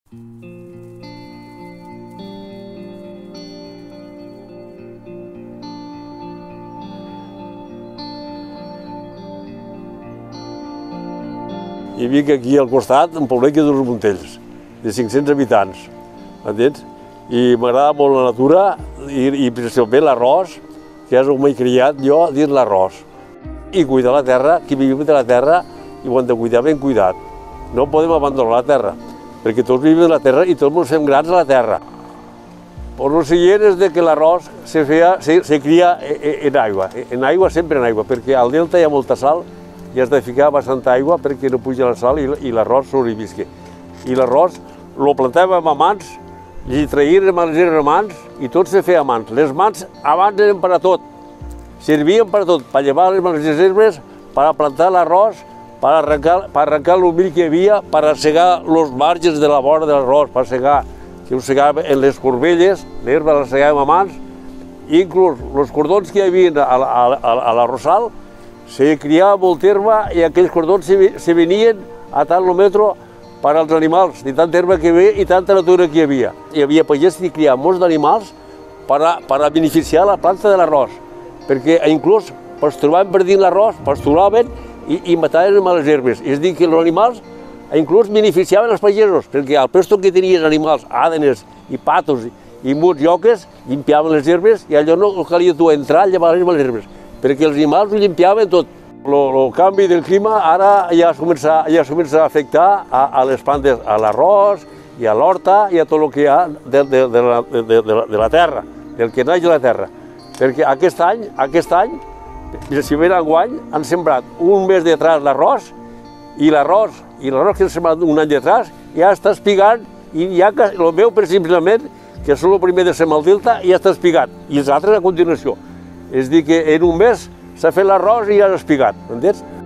Hi havia aquí al costat un poblet que d'uns Montells, de 500 habitants, m'entens? I m'agrada molt la natura i principalment l'arròs, que és on m'he criat jo dins l'arròs. I cuidar la terra, que vivim de la terra, i ho hem de cuidar ben cuidat. No podem abandonar la terra, perquè tots vivim de la terra i tots ens fem grans a la terra. Però el següent és que l'arròs se cria en aigua, sempre en aigua, perquè al delta hi ha molta sal i has de ficar bastanta aigua perquè no puja la sal i l'arròs sobrevisqui. I l'arròs lo plantàvem a mans, li traiem les herbes a mans i tot se feia a mans. Les mans abans eren per a tot, servien per a tot, per llevar les herbes, per a plantar l'arròs, per arrencar l'humil que hi havia, per a segar els marges de la vora de l'arròs, per a segar, que ho segàvem en les corbelles, l'herba la segàvem a mans, i inclús els cordons que hi havia a l'arrossal, se criava molta herba i aquells cordons se venien a tant el metro per als animals, de tanta herba que hi havia i tanta natura que hi havia. Hi havia pagès que criaven molts d'animals per a beneficiar la planta de l'arròs, perquè inclús pasturaven per dins l'arròs, pasturaven i mataven les herbes. És a dir, que els animals inclús beneficiaven els pagesos, perquè al pesto que tenien animals, àdenes i patos i muts i oques, limpiaven les herbes i allò no calia tu entrar a llevar les herbes, perquè els animals ho limpiaven tot. El canvi del clima ara ja es comença a afectar a les plantes, a l'arròs i a l'horta i a tot el que hi ha de la terra, del que naix de la terra. Perquè aquest any, si ven enguany, han sembrat un mes detrás l'arròs i l'arròs que han sembrat un any detrás ja està espigant i ja el veu precisament que és el primer de sembrar al delta i ja està espigat i els altres a continuació. És a dir que en un mes s'ha fet l'arròs i ja s'ha espigat, entens?